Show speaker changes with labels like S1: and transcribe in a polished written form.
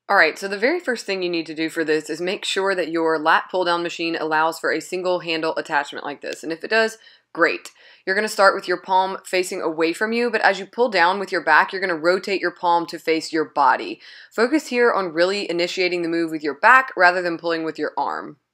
S1: Alright, so the very first thing you need to do for this is make sure that your lat pull-down machine allows for a single handle attachment like this. And if it does, great. You're going to start with your palm facing away from you, but as you pull down with your back, you're going to rotate your palm to face your body. Focus here on really initiating the move with your back rather than pulling with your arm.